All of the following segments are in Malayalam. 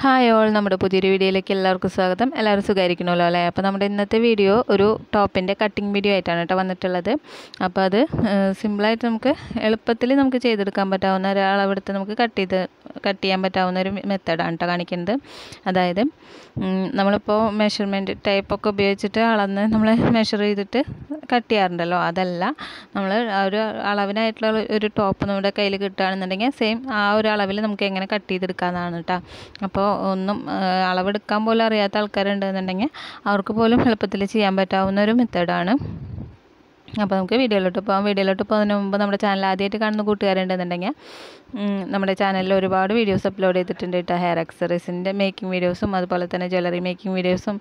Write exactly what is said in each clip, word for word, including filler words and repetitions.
ഹായ് ഓൾ, നമ്മുടെ പുതിയൊരു വീഡിയോയിലേക്ക് എല്ലാവർക്കും സ്വാഗതം. എല്ലാവരും സുഖമായിരിക്കണമല്ലോ അല്ലേ? അപ്പോൾ നമ്മുടെ ഇന്നത്തെ വീഡിയോ ഒരു ടോപ്പിൻ്റെ കട്ടിങ് വീഡിയോ ആയിട്ടാണ് കേട്ടോ വന്നിട്ടുള്ളത്. അപ്പോൾ അത് സിമ്പിളായിട്ട് നമുക്ക് എളുപ്പത്തിൽ നമുക്ക് ചെയ്തെടുക്കാൻ പറ്റാവുന്ന ഒരളവെടുത്ത് നമുക്ക് കട്ട് ചെയ്ത് കട്ട് ചെയ്യാൻ പറ്റാവുന്ന ഒരു മെത്തേഡാണ് കേട്ടോ കാണിക്കുന്നത്. അതായത് നമ്മളിപ്പോൾ മെഷർമെൻറ്റ് ടൈപ്പൊക്കെ ഉപയോഗിച്ചിട്ട് അളന്ന് നമ്മൾ മെഷർ ചെയ്തിട്ട് കട്ട് ചെയ്യാറുണ്ടല്ലോ, അതല്ല. നമ്മൾ ഒരു അളവിനായിട്ടുള്ള ഒരു ടോപ്പ് നമ്മുടെ കയ്യിൽ കിട്ടുകയാണെന്നുണ്ടെങ്കിൽ സെയിം ആ ഒരു അളവിൽ നമുക്ക് എങ്ങനെ കട്ട് ചെയ്തെടുക്കാമെന്നാണ് കേട്ടോ. അപ്പോൾ ഒന്നും അളവെടുക്കാൻ പോലും അറിയാത്ത ആൾക്കാരുണ്ടെന്നുണ്ടെങ്കിൽ അവർക്ക് പോലും എളുപ്പത്തിൽ ചെയ്യാൻ പറ്റാവുന്ന ഒരു മെത്തേഡാണ്. അപ്പോൾ നമുക്ക് വീഡിയോയിലോട്ട് പോകാം. വീഡിയോയിലോട്ട് പോകുന്നതിന് മുമ്പ് നമ്മുടെ ചാനൽ ആദ്യമായിട്ട് കാണുന്ന കൂട്ടുകാരുണ്ടെന്നുണ്ടെങ്കിൽ നമ്മുടെ ചാനലിൽ ഒരുപാട് വീഡിയോസ് അപ്ലോഡ് ചെയ്തിട്ടുണ്ട് കേട്ടോ. ഹെയർ ആക്സസറീസിൻ്റെ മേക്കിംഗ് വീഡിയോസും അതുപോലെ തന്നെ ജ്വല്ലറി മേക്കിംഗ് വീഡിയോസും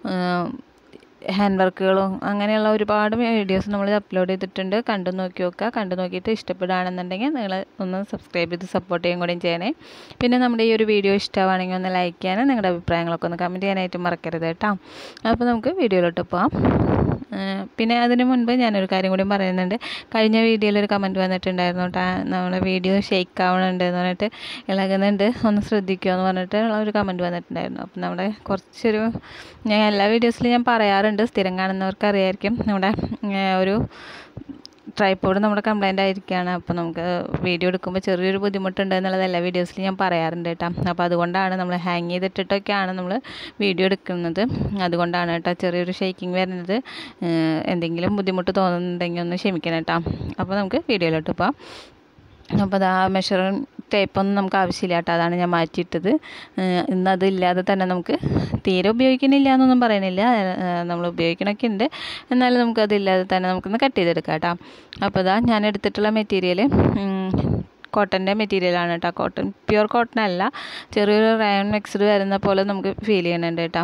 ഹാൻഡ് വർക്കുകളും അങ്ങനെയുള്ള ഒരുപാട് വീഡിയോസ് നമ്മൾ അപ്ലോഡ് ചെയ്തിട്ടുണ്ട്. കണ്ടു നോക്കി നോക്കുക. കണ്ടു നോക്കിയിട്ട് ഇഷ്ടപ്പെടുകയാണെന്നുണ്ടെങ്കിൽ നിങ്ങൾ ഒന്ന് സബ്സ്ക്രൈബ് ചെയ്ത് സപ്പോർട്ട് ചെയ്യുകയും കൂടി ചെയ്യണേ. പിന്നെ നമ്മുടെ ഈ ഒരു വീഡിയോ ഇഷ്ടമാണെങ്കിൽ ഒന്ന് ലൈക്ക് ചെയ്യാനും നിങ്ങളുടെ അഭിപ്രായങ്ങളൊക്കെ ഒന്ന് കമൻറ്റ് ചെയ്യാനായിട്ട് മറക്കരുത് കേട്ടോ. അപ്പോൾ നമുക്ക് വീഡിയോയിലോട്ട് പോകാം. പിന്നെ അതിന് മുൻപ് ഞാനൊരു കാര്യം കൂടി പറയുന്നുണ്ട്. കഴിഞ്ഞ വീഡിയോയിൽ ഒരു കമൻറ്റ് വന്നിട്ടുണ്ടായിരുന്നു കേട്ടോ, നമ്മുടെ വീഡിയോ ഷെയ്ക്ക് ആവണുണ്ട് എന്ന് പറഞ്ഞിട്ട്, ഇളകുന്നുണ്ട്, ഒന്ന് ശ്രദ്ധിക്കുക എന്ന് പറഞ്ഞിട്ട് ഒരു കമൻറ്റ് വന്നിട്ടുണ്ടായിരുന്നു. അപ്പം നമ്മുടെ കുറച്ചൊരു ഞാൻ എല്ലാ വീഡിയോസിലും ഞാൻ പറയാറുണ്ട്, സ്ഥിരം കാണുന്നവർക്ക് അറിയായിരിക്കും, നമ്മുടെ ഒരു ട്രൈപോഡ് നമ്മുടെ കംപ്ലൈൻ്റ് ആയിരിക്കുകയാണ്. അപ്പോൾ നമുക്ക് വീഡിയോ എടുക്കുമ്പോൾ ചെറിയൊരു ബുദ്ധിമുട്ടുണ്ട് എന്നുള്ളത് എല്ലാ വീഡിയോസിലും ഞാൻ പറയാറുണ്ട് കേട്ടോ. അപ്പോൾ അതുകൊണ്ടാണ് നമ്മൾ ഹാങ് ചെയ്തിട്ടിട്ടൊക്കെയാണ് നമ്മൾ വീഡിയോ എടുക്കുന്നത്. അതുകൊണ്ടാണ് കേട്ടോ ചെറിയൊരു ഷേക്കിംഗ് വരുന്നത്. എന്തെങ്കിലും ബുദ്ധിമുട്ട് തോന്നുന്നുണ്ടെങ്കിൽ ഒന്ന് ക്ഷമിക്കണം കേട്ടോ. അപ്പോൾ നമുക്ക് വീഡിയോയിലോട്ട് പോകാം. അപ്പോൾ അത് ആ മെഷറിംഗ് ടേപ്പൊന്നും നമുക്ക് ആവശ്യമില്ല കേട്ടോ, അതാണ് ഞാൻ മാറ്റിയിട്ടത്. ഇന്നതില്ലാതെ തന്നെ നമുക്ക് തീരെ ഉപയോഗിക്കണില്ല എന്നൊന്നും പറയണില്ല, നമ്മൾ ഉപയോഗിക്കണമൊക്കെ ഉണ്ട്, എന്നാലും നമുക്കതില്ലാതെ തന്നെ നമുക്കൊന്ന് കട്ട് ചെയ്തെടുക്കാം കേട്ടോ. അപ്പോൾ അതാ ഞാൻ എടുത്തിട്ടുള്ള മെറ്റീരിയൽ കോട്ടൻ്റെ മെറ്റീരിയലാണ് കേട്ടോ. കോട്ടൺ പ്യുവർ കോട്ടൺ അല്ല, ചെറിയൊരു റയോൺ മിക്സ്ഡ് വരുന്ന പോലെ നമുക്ക് ഫീൽ ചെയ്യുന്നുണ്ട് കേട്ടോ.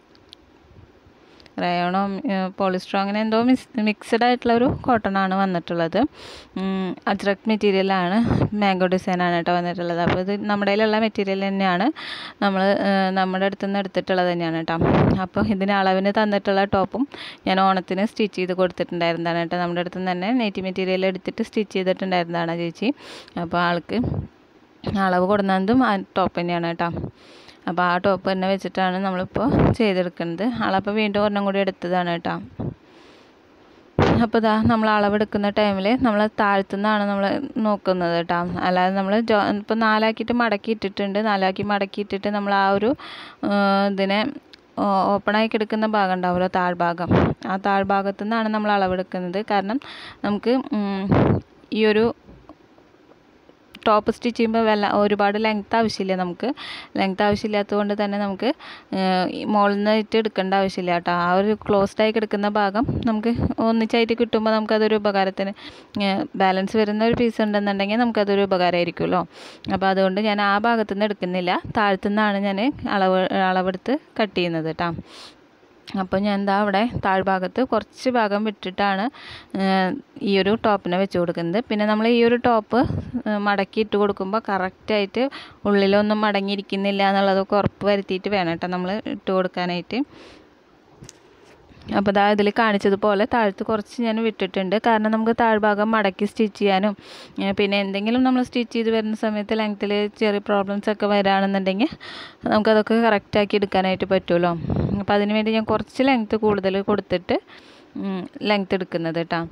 റയോണോ പോളിസ്റ്ററോ അങ്ങനെ എന്തോ മിക്സ് മിക്സഡ് ആയിട്ടുള്ള ഒരു കോട്ടണാണ് വന്നിട്ടുള്ളത്. അജ്രക് മെറ്റീരിയലാണ്, മാംഗോ ഡിസൈനാണ് കേട്ടോ വന്നിട്ടുള്ളത്. അപ്പോൾ ഇത് നമ്മുടെ കയ്യിലുള്ള മെറ്റീരിയൽ തന്നെയാണ്, നമ്മൾ നമ്മുടെ അടുത്ത് നിന്ന് എടുത്തിട്ടുള്ളത് തന്നെയാണ് കേട്ടോ. അപ്പോൾ ഇതിന് അളവിന് തന്നിട്ടുള്ള ടോപ്പും ഞാൻ ഓണത്തിന് സ്റ്റിച്ച് ചെയ്ത് കൊടുത്തിട്ടുണ്ടായിരുന്നതാണ് കേട്ടോ. നമ്മുടെ അടുത്ത് നിന്ന് തന്നെ നെറ്റ് മെറ്റീരിയൽ എടുത്തിട്ട് സ്റ്റിച്ച് ചെയ്തിട്ടുണ്ടായിരുന്നതാണ് ചേച്ചി. അപ്പോൾ ആൾക്ക് അളവ് കൊടുക്കുന്നതും ആ ടോപ്പ് തന്നെയാണ് കേട്ടോ. അപ്പോൾ ആ ടോപ്പ് തന്നെ വെച്ചിട്ടാണ് നമ്മളിപ്പോൾ ചെയ്തെടുക്കുന്നത്. അളപ്പോൾ വീണ്ടും ഒരെണ്ണം കൂടി എടുത്തതാണ് കേട്ടോ. അപ്പോൾ ഇതാ നമ്മൾ അളവെടുക്കുന്ന ടൈമിൽ നമ്മൾ താഴ്ത്തുനിന്നാണ് നമ്മൾ നോക്കുന്നത് കേട്ടോ. അല്ലാതെ നമ്മൾ ജോ ഇപ്പോൾ നാലാക്കിയിട്ട് മടക്കി ഇട്ടിട്ടുണ്ട്. നാലാക്കി മടക്കി ഇട്ടിട്ട് നമ്മൾ ആ ഒരു ഇതിനെ ഓപ്പണായി കിടക്കുന്ന ഭാഗം ഉണ്ടാവുമല്ലോ, താഴ്ഭാഗം, ആ താഴ്ഭാഗത്തു നിന്നാണ് നമ്മൾ അളവെടുക്കുന്നത്. കാരണം നമുക്ക് ഈ ഒരു ടോപ്പ് സ്റ്റിച്ച് ചെയ്യുമ്പോൾ വല്ല ഒരുപാട് ലെങ്ത്ത് ആവശ്യമില്ല. നമുക്ക് ലെങ്ത്ത് ആവശ്യമില്ലാത്തത് കൊണ്ട് തന്നെ നമുക്ക് മുകളിൽ നിന്നിട്ട് എടുക്കേണ്ട ആവശ്യമില്ല കേട്ടോ. ആ ഒരു ക്ലോസ്ഡ് ആയി കിടക്കുന്ന ഭാഗം നമുക്ക് ഒന്നിച്ചായിട്ട് കിട്ടുമ്പോൾ നമുക്കതൊരു ഉപകാരത്തിന് ബാലൻസ് വരുന്ന ഒരു പീസ് ഉണ്ടെന്നുണ്ടെങ്കിൽ നമുക്കതൊരു ഉപകാരമായിരിക്കുമല്ലോ. അപ്പോൾ അതുകൊണ്ട് ഞാൻ ആ ഭാഗത്തു നിന്ന് എടുക്കുന്നില്ല, താഴത്തുനിന്നാണ് ഞാൻ അളവ് അളവെടുത്ത് കട്ട് ചെയ്യുന്നത് കേട്ടോ. അപ്പോൾ ഞാൻ എന്താ അവിടെ താഴ്ഭാഗത്ത് കുറച്ച് ഭാഗം വിട്ടിട്ടാണ് ഈ ഒരു ടോപ്പിനെ വെച്ച് കൊടുക്കുന്നത്. പിന്നെ നമ്മൾ ഈ ഒരു ടോപ്പ് മടക്കി ഇട്ട് കൊടുക്കുമ്പോൾ കറക്റ്റായിട്ട് ഉള്ളിലൊന്നും മടങ്ങിയിരിക്കുന്നില്ല എന്നുള്ളതൊക്കെ ഉറപ്പ് വരുത്തിയിട്ട് വേണം കേട്ടോ നമ്മൾ ഇട്ട് കൊടുക്കാനായിട്ട്. അപ്പോൾ അതാ ഇതിൽ കാണിച്ചതുപോലെ താഴത്ത് കുറച്ച് ഞാൻ വിട്ടിട്ടുണ്ട്. കാരണം നമുക്ക് താഴ്ഭാഗം മടക്കി സ്റ്റിച്ച് ചെയ്യാനും പിന്നെ എന്തെങ്കിലും നമ്മൾ സ്റ്റിച്ച് ചെയ്ത് വരുന്ന സമയത്ത് ലെങ്ത്തിൽ ചെറിയ പ്രോബ്ലംസ് ഒക്കെ വരികയാണെന്നുണ്ടെങ്കിൽ നമുക്കതൊക്കെ കറക്റ്റാക്കി എടുക്കാനായിട്ട് പറ്റുമല്ലോ. അപ്പോൾ അതിന് വേണ്ടി ഞാൻ കുറച്ച് ലെങ്ത്ത് കൂടുതൽ കൊടുത്തിട്ട് ലെങ്ത്ത് എടുക്കുന്നത് കേട്ടോ.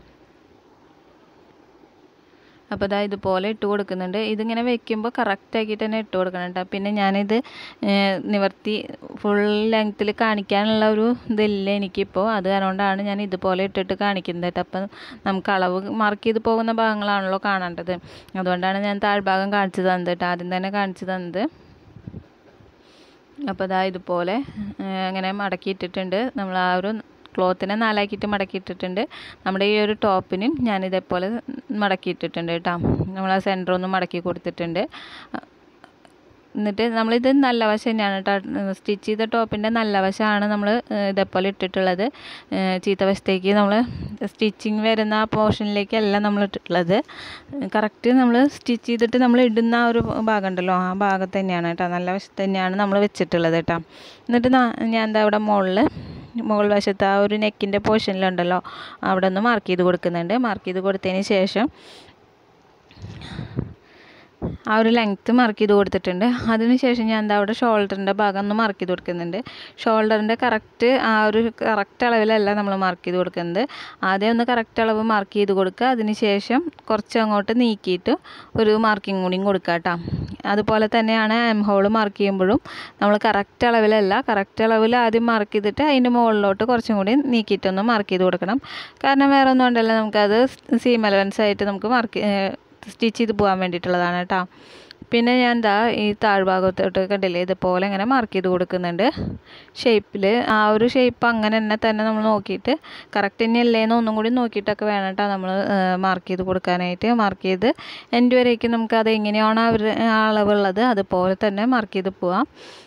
അപ്പോൾ ഇതാ ഇതുപോലെ ഇട്ട് കൊടുക്കുന്നുണ്ട്. ഇതിങ്ങനെ വെക്കുമ്പോൾ കറക്റ്റാക്കിയിട്ട് തന്നെ ഇട്ട് കൊടുക്കണം കേട്ടോ. പിന്നെ ഞാനിത് നിവർത്തി ഫുൾ ലെങ്ത്തിൽ കാണിക്കാനുള്ള ഒരു ഇതില്ല എനിക്കിപ്പോൾ, അത് അതുകൊണ്ടാണ് ഞാൻ ഇതുപോലെ ഇട്ടിട്ട് കാണിക്കുന്നത് കേട്ടോ. അപ്പം നമുക്ക് അളവ് മാർക്ക് ചെയ്ത് പോകുന്ന ഭാഗങ്ങളാണല്ലോ കാണേണ്ടത്, അതുകൊണ്ടാണ് ഞാൻ താഴ്ഭാഗം കാണിച്ചു തന്നത് കേട്ടോ, ആദ്യം തന്നെ കാണിച്ചു തന്നത്. അപ്പോൾ ഇതാ ഇതുപോലെ അങ്ങനെ മടക്കിയിട്ടിട്ടുണ്ട്. നമ്മൾ ആ ഒരു ക്ലോത്തിനെ നാലാക്കിയിട്ട് മടക്കിയിട്ടിട്ടുണ്ട്. നമ്മുടെ ഈ ഒരു ടോപ്പിനും ഞാനിതേപോലെ മടക്കിയിട്ടിട്ടുണ്ട് കേട്ടോ. നമ്മൾ ആ സെൻറ്ററൊന്നും മടക്കി കൊടുത്തിട്ടുണ്ട്. എന്നിട്ട് നമ്മളിത് നല്ല വശം തന്നെയാണ് കേട്ടോ, സ്റ്റിച്ച് ചെയ്ത ടോപ്പിൻ്റെ നല്ല വശമാണ് നമ്മൾ ഇതേപോലെ ഇട്ടിട്ടുള്ളത്. ചീത്ത വശത്തേക്ക് നമ്മൾ സ്റ്റിച്ചിങ് വരുന്ന ആ പോർഷനിലേക്കല്ല നമ്മൾ ഇട്ടിട്ടുള്ളത്. കറക്റ്റ് നമ്മൾ സ്റ്റിച്ച് ചെയ്തിട്ട് നമ്മൾ ഇടുന്ന ആ ഒരു ഭാഗം ഉണ്ടല്ലോ, ആ ഭാഗത്ത് തന്നെയാണ് കേട്ടോ, നല്ല വശത്ത് തന്നെയാണ് നമ്മൾ വെച്ചിട്ടുള്ളത് കേട്ടോ. എന്നിട്ട് ഞാൻ എന്താ ഇവിടെ മുകളിൽ മുകൾ വശത്ത് ആ ഒരു നെക്കിൻ്റെ പോർഷനിലുണ്ടല്ലോ, അവിടെ ഒന്ന് മാർക്ക് ചെയ്ത് കൊടുക്കുന്നുണ്ട്. മാർക്ക് ചെയ്ത് കൊടുത്തതിന് ശേഷം ആ ഒരു ലെങ്ത്ത് മാർക്ക് ചെയ്ത് കൊടുത്തിട്ടുണ്ട്. അതിനുശേഷം ഞാൻ എന്താ അവിടെ ഷോൾഡറിൻ്റെ ഭാഗം ഒന്ന് മാർക്ക് ചെയ്ത് കൊടുക്കുന്നുണ്ട്. ഷോൾഡറിൻ്റെ കറക്റ്റ് ആ ഒരു കറക്റ്റ് അളവിലല്ല നമ്മൾ മാർക്ക് ചെയ്ത് കൊടുക്കുന്നത്. ആദ്യം ഒന്ന് കറക്റ്റ് അളവ് മാർക്ക് ചെയ്ത് കൊടുക്കുക. അതിനുശേഷം കുറച്ച് അങ്ങോട്ട് നീക്കിയിട്ട് ഒരു മാർക്കിങ് കൂടിയും കൊടുക്കുക കേട്ടോ. അതുപോലെ തന്നെയാണ് എം ഹോൾ മാർക്ക് ചെയ്യുമ്പോഴും നമ്മൾ കറക്റ്റ് അളവിലല്ല, കറക്റ്റ് അളവിൽ ആദ്യം മാർക്ക് ചെയ്തിട്ട് അതിൻ്റെ മുകളിലോട്ട് കുറച്ചും കൂടി നീക്കിയിട്ടൊന്ന് മാർക്ക് ചെയ്ത് കൊടുക്കണം. കാരണം വേറെ ഒന്നും ഉണ്ടല്ലോ, നമുക്കത് സീം അലവൻസ് ആയിട്ട് നമുക്ക് മാർക്ക് സ്റ്റിച്ച് ചെയ്ത് പോകാൻ വേണ്ടിയിട്ടുള്ളതാണ് കേട്ടോ. പിന്നെ ഞാൻ എന്താ ഈ താഴ്ഭാഗത്തോട്ട് കണ്ടില്ലേ, ഇതുപോലെ ഇങ്ങനെ മാർക്ക് ചെയ്ത് കൊടുക്കുന്നുണ്ട് ഷേപ്പിൽ. ആ ഒരു ഷേപ്പ് അങ്ങനെ തന്നെ തന്നെ നമ്മൾ നോക്കിയിട്ട് കറക്റ്റ് തന്നെയല്ലേന്ന് ഒന്നും കൂടി നോക്കിയിട്ടൊക്കെ വേണം കേട്ടോ നമ്മൾ മാർക്ക് ചെയ്ത് കൊടുക്കാനായിട്ട്. മാർക്ക് ചെയ്ത് എൻ്റെ വരേക്കും നമുക്കത് എങ്ങനെയാണോ അവർ അളവുള്ളത് അതുപോലെ തന്നെ മാർക്ക് ചെയ്ത് പോവാം.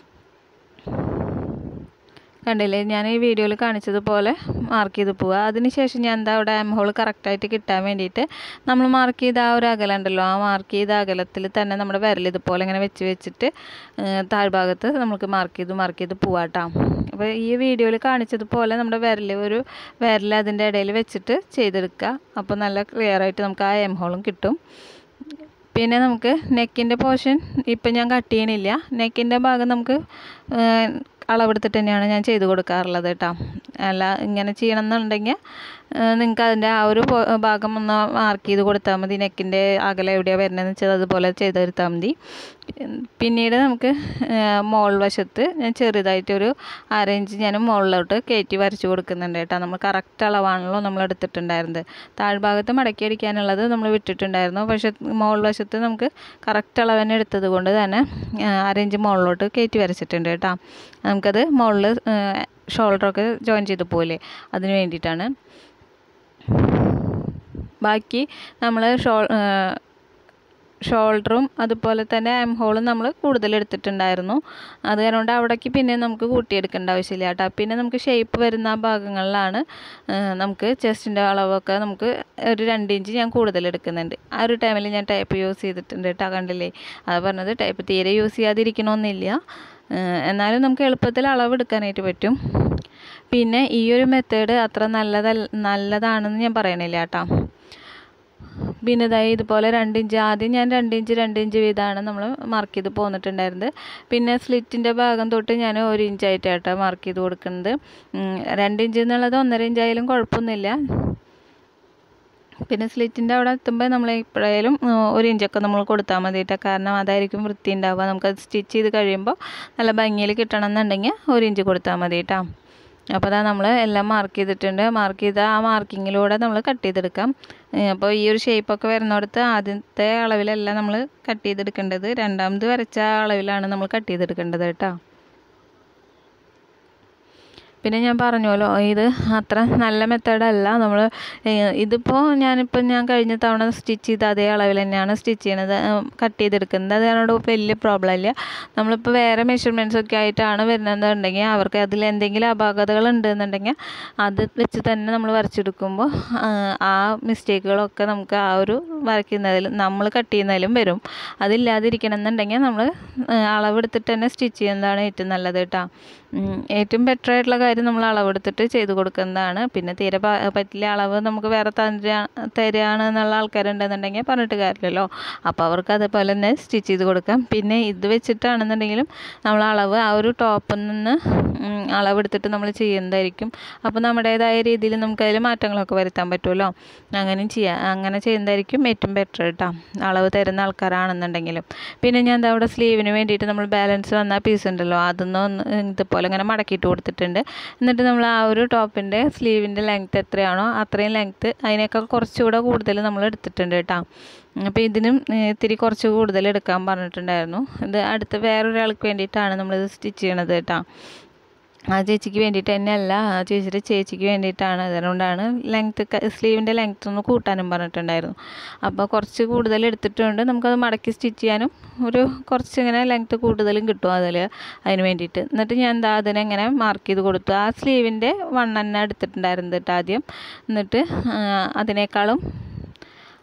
കണ്ടില്ലേ, ഞാൻ ഈ വീഡിയോയിൽ കാണിച്ചതുപോലെ മാർക്ക് ചെയ്ത് പോവുക. അതിനുശേഷം ഞാൻ എന്താ അവിടെ എം ഹോൾ കറക്റ്റായിട്ട് കിട്ടാൻ വേണ്ടിയിട്ട് നമ്മൾ മാർക്ക് ചെയ്ത ആ ഒരു അകലം ഉണ്ടല്ലോ, ആ മാർക്ക് ചെയ്ത അകലത്തിൽ തന്നെ നമ്മുടെ വിരൽ ഇതുപോലെ ഇങ്ങനെ വെച്ച് വെച്ചിട്ട് താഴ്ഭാഗത്ത് നമുക്ക് മാർക്ക് ചെയ്ത് മാർക്ക് ചെയ്ത് പോവാം കേട്ടോ. അപ്പോൾ ഈ വീഡിയോയിൽ കാണിച്ചതുപോലെ നമ്മുടെ വിരൽ ഒരു വിരൽ അതിൻ്റെ ഇടയിൽ വെച്ചിട്ട് ചെയ്തെടുക്കുക. അപ്പോൾ നല്ല ക്ലിയർ ആയിട്ട് നമുക്ക് ആ എം ഹോളും കിട്ടും. പിന്നെ നമുക്ക് നെക്കിൻ്റെ പോർഷൻ ഇപ്പം ഞാൻ കട്ട് ചെയ്യണില്ല. നെക്കിൻ്റെ ഭാഗം നമുക്ക് അളവെടുത്തിട്ട് തന്നെയാണ് ഞാൻ ചെയ്ത് കൊടുക്കാറുള്ളത് കേട്ടോ. അല്ല ഇങ്ങനെ ചെയ്യണം എന്നുണ്ടെങ്കിൽ നിങ്ങൾക്ക് അതിൻ്റെ ആ ഒരു ഭാഗം ഒന്ന് മാർക്ക് ചെയ്ത് കൊടുത്താൽ മതി. നെക്കിൻ്റെ അകലം എവിടെയാണ് വരുന്നതെന്ന് വെച്ചാൽ അതുപോലെ ചെയ്തെടുത്താൽ മതി. പിന്നീട് നമുക്ക് മോൾ വശത്ത് ഞാൻ ചെറുതായിട്ടൊരു അരയിഞ്ച് ഞാൻ മുകളിലോട്ട് കയറ്റി വരച്ച് കൊടുക്കുന്നുണ്ട് കേട്ടോ. നമ്മൾ കറക്റ്റ് അളവാണല്ലോ നമ്മൾ എടുത്തിട്ടുണ്ടായിരുന്നത്. താഴ്ഭാഗത്ത് മടക്കി അടിക്കാനുള്ളത് നമ്മൾ വിട്ടിട്ടുണ്ടായിരുന്നു. പക്ഷേ മോൾ വശത്ത് നമുക്ക് കറക്റ്റ് അളവ് തന്നെ എടുത്തത് കൊണ്ട് തന്നെ അരയിഞ്ച് മുകളിലോട്ട് കയറ്റി വരച്ചിട്ടുണ്ട് കേട്ടോ. നമുക്കത് മുകളിൽ ഷോൾഡറൊക്കെ ജോയിൻ ചെയ്ത് പോകില്ലേ, അതിന് വേണ്ടിയിട്ടാണ്. ബാക്കി നമ്മൾ ഷോ ഷോൾഡറും അതുപോലെ തന്നെ എം ഹോളും നമ്മൾ കൂടുതൽ എടുത്തിട്ടുണ്ടായിരുന്നു. അത് കാരണം അവിടേക്ക് പിന്നെ നമുക്ക് കൂട്ടിയെടുക്കേണ്ട ആവശ്യമില്ല കേട്ടോ. പിന്നെ നമുക്ക് ഷേപ്പ് വരുന്ന ആ ഭാഗങ്ങളിലാണ് നമുക്ക് ചെസ്റ്റിൻ്റെ അളവൊക്കെ നമുക്ക് ഒരു രണ്ട് ഇഞ്ച് ഞാൻ കൂടുതൽ എടുക്കുന്നുണ്ട്. ആ ഒരു ടൈമിൽ ഞാൻ ടൈപ്പ് യൂസ് ചെയ്തിട്ടുണ്ട് കേട്ടോ. കണ്ടില്ലേ, അത് പറഞ്ഞത് ടൈപ്പ് തീരെ യൂസ് ചെയ്യാതിരിക്കണമെന്നില്ല, എന്നാലും നമുക്ക് എളുപ്പത്തിൽ അളവെടുക്കാനായിട്ട് പറ്റും. പിന്നെ ഈ ഒരു മെത്തേഡ് അത്ര നല്ലതല്ല നല്ലതാണെന്ന് ഞാൻ പറയണില്ല കേട്ടോ. പിന്നെ ഇതായി ഇതുപോലെ രണ്ട് ഇഞ്ച് ആദ്യം ഞാൻ രണ്ട് ഇഞ്ച് രണ്ട് ഇഞ്ച് വീതമാണ് നമ്മൾ മാർക്ക് ചെയ്ത് പോന്നിട്ടുണ്ടായിരുന്നത്. പിന്നെ സ്ലിറ്റിൻ്റെ ഭാഗം തൊട്ട് ഞാൻ ഒരു ഇഞ്ചായിട്ടാണ് മാർക്ക് ചെയ്ത് കൊടുക്കുന്നത്. രണ്ട് ഇഞ്ച് എന്നുള്ളത് ഒന്നര ഇഞ്ചായാലും കുഴപ്പമൊന്നുമില്ല. പിന്നെ സ്ലിറ്റിൻ്റെ അവിടെ എത്തുമ്പോൾ നമ്മൾ എപ്പോഴായാലും ഒരു ഇഞ്ചൊക്കെ നമ്മൾ കൊടുത്താൽ മതിയിട്ട്, കാരണം അതായിരിക്കും വൃത്തി ഉണ്ടാവുക. നമുക്കത് സ്റ്റിച്ച് ചെയ്ത് കഴിയുമ്പോൾ നല്ല ഭംഗിയിൽ കിട്ടണം എന്നുണ്ടെങ്കിൽ ഒരു ഇഞ്ച് കൊടുത്താൽ മതി കേട്ടോ. അപ്പോൾ അതാ നമ്മൾ എല്ലാം മാർക്ക് ചെയ്തിട്ടുണ്ട്. മാർക്ക് ചെയ്ത ആ മാർക്കിങ്ങിലൂടെ നമ്മൾ കട്ട് ചെയ്തെടുക്കാം. അപ്പോൾ ഈ ഒരു ഷേപ്പൊക്കെ വരുന്നിടത്ത് ആദ്യത്തെ അളവിലല്ല നമ്മൾ കട്ട് ചെയ്തെടുക്കേണ്ടത്, രണ്ടാമത് വരച്ച അളവിലാണ് നമ്മൾ കട്ട് ചെയ്തെടുക്കേണ്ടത് കേട്ടോ. പിന്നെ ഞാൻ പറഞ്ഞല്ലോ, ഇത് അത്ര നല്ല മെത്തേഡല്ല. നമ്മൾ ഇതിപ്പോൾ ഞാനിപ്പോൾ ഞാൻ കഴിഞ്ഞ തവണ സ്റ്റിച്ച് ചെയ്ത അതേ അളവിൽ തന്നെയാണ് സ്റ്റിച്ച് ചെയ്യണത്, കട്ട് ചെയ്തെടുക്കുന്നത്. അതിനോട് വലിയ പ്രോബ്ലം ഇല്ല. നമ്മളിപ്പോൾ വേറെ മെഷർമെൻറ്റ്സ് ഒക്കെ ആയിട്ടാണ് വരുന്നതെന്നുണ്ടെങ്കിൽ അവർക്ക് അതിൽ എന്തെങ്കിലും അപാകതകൾ ഉണ്ടെന്നുണ്ടെങ്കിൽ അത് വെച്ച് തന്നെ നമ്മൾ വരച്ചെടുക്കുമ്പോൾ ആ മിസ്റ്റേക്കുകളൊക്കെ നമുക്ക് ആ ഒരു വരയ്ക്കുന്നതിൽ നമ്മൾ കട്ട് ചെയ്യുന്നതിലും വരും. അതില്ലാതിരിക്കണം എന്നുണ്ടെങ്കിൽ നമ്മൾ അളവെടുത്തിട്ട് തന്നെ സ്റ്റിച്ച് ചെയ്യുന്നതാണ് ഏറ്റവും നല്ലത് കേട്ടോ. ഏറ്റവും ബെറ്റർ ആയിട്ടുള്ള കാര്യം നമ്മൾ അളവെടുത്തിട്ട് ചെയ്ത് കൊടുക്കുന്നതാണ്. പിന്നെ തീരെ പറ്റില്ല, അളവ് നമുക്ക് വേറെ തരാ തരാണ് എന്നുള്ള ആൾക്കാരുണ്ടെന്നുണ്ടെങ്കിൽ പറഞ്ഞിട്ട് കാര്യമില്ലല്ലോ. അപ്പോൾ അവർക്ക് അതേപോലെ തന്നെ സ്റ്റിച്ച് ചെയ്ത് കൊടുക്കാം. പിന്നെ ഇത് വെച്ചിട്ടാണെന്നുണ്ടെങ്കിലും നമ്മൾ അളവ് ആ ഒരു ടോപ്പിൽ നിന്ന് അളവെടുത്തിട്ട് നമ്മൾ ചെയ്യുന്നതായിരിക്കും. അപ്പോൾ നമ്മുടേതായ രീതിയിൽ നമുക്കതിൽ മാറ്റങ്ങളൊക്കെ വരുത്താൻ പറ്റുമല്ലോ. അങ്ങനെയും ചെയ്യാം, അങ്ങനെ ചെയ്യുന്നതായിരിക്കും ഏറ്റവും ബെറ്റർ കേട്ടോ, അളവ് തരുന്ന ആൾക്കാരാണെന്നുണ്ടെങ്കിലും. പിന്നെ ഞാൻ എന്താ അവിടെ സ്ലീവിന് വേണ്ടിയിട്ട് നമ്മൾ ബാലൻസ് വന്ന പീസ് ഉണ്ടല്ലോ, അതൊന്നും ഒന്ന് ഇതുപോലെ ഇങ്ങനെ മടക്കിയിട്ട് കൊടുത്തിട്ടുണ്ട്. എന്നിട്ട് നമ്മൾ ആ ഒരു ടോപ്പിൻ്റെ സ്ലീവിൻ്റെ ലെങ്ത്ത് എത്രയാണോ അത്രയും ലെങ്ത്ത് അതിനേക്കാൾ കുറച്ചുകൂടെ കൂടുതൽ നമ്മൾ എടുത്തിട്ടുണ്ട് കേട്ടോ. അപ്പോൾ ഇതിനും ഇത്തിരി കുറച്ച് കൂടുതൽ എടുക്കാൻ പറഞ്ഞിട്ടുണ്ടായിരുന്നു. ഇത് അടുത്ത് വേറൊരാൾക്ക് വേണ്ടിയിട്ടാണ് നമ്മളിത് സ്റ്റിച്ച് ചെയ്യണത് കേട്ടോ. ആ ചേച്ചിക്ക് വേണ്ടിയിട്ട് തന്നെയല്ല, ആ ചേച്ചിയുടെ ചേച്ചിക്ക് വേണ്ടിയിട്ടാണ്. അതുകൊണ്ടാണ് ലെങ്ത്ത് സ്ലീവിൻ്റെ ലെങ്ത്ത് ഒന്ന് കൂട്ടാനും പറഞ്ഞിട്ടുണ്ടായിരുന്നു. അപ്പോൾ കുറച്ച് കൂടുതൽ എടുത്തിട്ടുണ്ട്, നമുക്കത് മടക്കി സ്റ്റിച്ച് ചെയ്യാനും ഒരു കുറച്ച് ഇങ്ങനെ ലെങ്ത്ത് കൂടുതലും കിട്ടും അതിൽ, അതിന് വേണ്ടിയിട്ട്. എന്നിട്ട് ഞാൻ എന്താ അതിനെങ്ങനെ മാർക്ക് ചെയ്ത് കൊടുത്തു. ആ സ്ലീവിൻ്റെ വണ്ണം തന്നെ എടുത്തിട്ടുണ്ടായിരുന്നത് കേട്ടോ ആദ്യം. എന്നിട്ട് അതിനേക്കാളും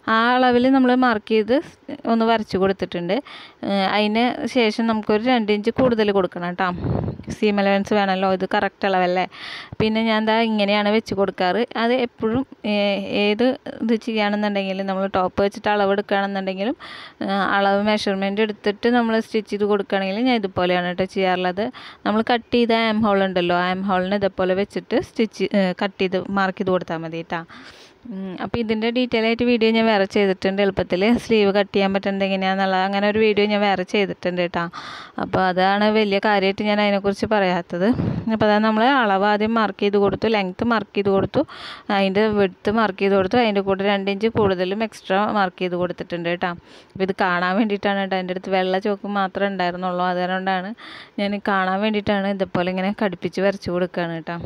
ആ അളവിൽ നമ്മൾ മാർക്ക് ചെയ്ത് ഒന്ന് വരച്ച് കൊടുത്തിട്ടുണ്ട്. അതിന് ശേഷം നമുക്കൊരു രണ്ട് ഇഞ്ച് കൂടുതൽ കൊടുക്കണം കേട്ടോ. സീം അലവൻസ് വേണമല്ലോ, ഇത് കറക്റ്റ് അളവല്ലേ. പിന്നെ ഞാൻ എന്താ ഇങ്ങനെയാണ് വെച്ച് കൊടുക്കാറ്. അത് എപ്പോഴും ഏത് ഇത് ചെയ്യുകയാണെന്നുണ്ടെങ്കിലും നമ്മൾ ടോപ്പ് വെച്ചിട്ട് അളവ് എടുക്കുകയാണെന്നുണ്ടെങ്കിലും അളവ് മെഷർമെൻറ്റ് എടുത്തിട്ട് നമ്മൾ സ്റ്റിച്ച് ചെയ്ത് കൊടുക്കുകയാണെങ്കിൽ ഞാൻ ഇതുപോലെയാണ് കേട്ടോ ചെയ്യാറുള്ളത്. നമ്മൾ കട്ട് ചെയ്ത ആം ഹോൾ ഉണ്ടല്ലോ, ആം ഹോളിന് ഇതേപോലെ വെച്ചിട്ട് സ്റ്റിച്ച് കട്ട് ചെയ്ത് മാർക്ക് ചെയ്ത് കൊടുത്താൽ മതി കേട്ടോ. അപ്പോൾ ഇതിൻ്റെ ഡീറ്റെയിൽ ആയിട്ട് വീഡിയോ ഞാൻ വേറെ ചെയ്തിട്ടുണ്ട്. എളുപ്പത്തിൽ സ്ലീവ് കട്ട് ചെയ്യാൻ പറ്റുന്നത് എങ്ങനെയാണെന്നുള്ളത് അങ്ങനെ ഒരു വീഡിയോ ഞാൻ വേറെ ചെയ്തിട്ടുണ്ട് കേട്ടോ. അപ്പോൾ അതാണ് വലിയ കാര്യമായിട്ട് ഞാൻ അതിനെക്കുറിച്ച് പറയാത്തത്. അപ്പോൾ അതാണ് നമ്മൾ അളവ് ആദ്യം മാർക്ക് ചെയ്ത് കൊടുത്തു, ലെങ്ത്ത് മാർക്ക് ചെയ്ത് കൊടുത്തു, അതിൻ്റെ വിഡ്ത്ത് മാർക്ക് ചെയ്ത് കൊടുത്തു, അതിൻ്റെ കൂടെ രണ്ട് ഇഞ്ച് കൂടുതലും എക്സ്ട്രാ മാർക്ക് ചെയ്ത് കൊടുത്തിട്ടുണ്ട് കേട്ടോ. അപ്പോൾ ഇത് കാണാൻ വേണ്ടിയിട്ടാണ് കേട്ടോ. എൻ്റെ അടുത്ത് വെള്ള ചോക്ക് മാത്രമേ ഉണ്ടായിരുന്നുള്ളൂ, അതുകൊണ്ടാണ് ഞാൻ കാണാൻ വേണ്ടിയിട്ടാണ് ഇതുപോലെ ഇങ്ങനെ കടുപ്പിച്ച് വരച്ച് കൊടുക്കുകയാണ് കേട്ടോ.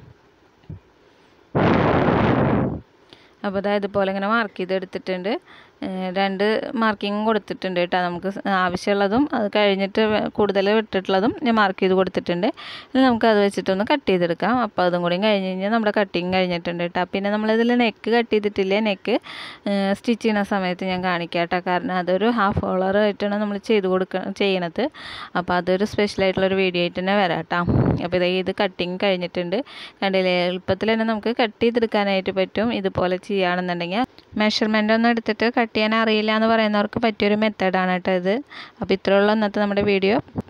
അപ്പോൾ അതായത് ഇതുപോലെ ഇങ്ങനെ മാർക്ക് ചെയ്തെടുത്തിട്ടുണ്ട്. രണ്ട് മാർക്കിങ് കൊടുത്തിട്ടുണ്ട് കേട്ടോ. നമുക്ക് ആവശ്യമുള്ളതും അത് കഴിഞ്ഞിട്ട് കൂടുതൽ വിട്ടിട്ടുള്ളതും ഞാൻ മാർക്ക് ചെയ്ത് കൊടുത്തിട്ടുണ്ട്. ഇനി നമുക്ക് അത് വെച്ചിട്ടൊന്ന് കട്ട് ചെയ്തെടുക്കാം. അപ്പോൾ അതും കൂടി കഴിഞ്ഞ് കഴിഞ്ഞാൽ നമ്മുടെ കട്ടിങ് കഴിഞ്ഞിട്ടുണ്ട് കേട്ടോ. പിന്നെ നമ്മളിതിൽ നെക്ക് കട്ട് ചെയ്തിട്ടില്ലേ, നെക്ക് സ്റ്റിച്ച് ചെയ്യുന്ന സമയത്ത് ഞാൻ കാണിക്കാം കേട്ടോ. കാരണം അതൊരു ഹാഫ് ഹോളർ ആയിട്ടാണ് നമ്മൾ ചെയ്ത് കൊടുക്ക ചെയ്യണത്. അപ്പോൾ അതൊരു സ്പെഷ്യലായിട്ടുള്ളൊരു വീഡിയോ ആയിട്ട് തന്നെ വരാം കേട്ടോ. അപ്പോൾ ഇത് ഇത് കട്ടിങ് കഴിഞ്ഞിട്ടുണ്ട്. കണ്ടില്ലേ, എളുപ്പത്തിൽ തന്നെ നമുക്ക് കട്ട് ചെയ്തെടുക്കാനായിട്ട് പറ്റും. ഇതുപോലെ ചെയ്യുകയാണെന്നുണ്ടെങ്കിൽ മെഷർമെൻ്റ് ഒന്നും എടുത്തിട്ട് കട്ട് ചെയ്യാൻ അറിയില്ല എന്ന് പറയുന്നവർക്ക് പറ്റിയൊരു മെത്തേഡാണ് കേട്ടോ ഇത്. അപ്പോൾ ഇത്രയുള്ള ഇന്നത്തെ നമ്മുടെ വീഡിയോ.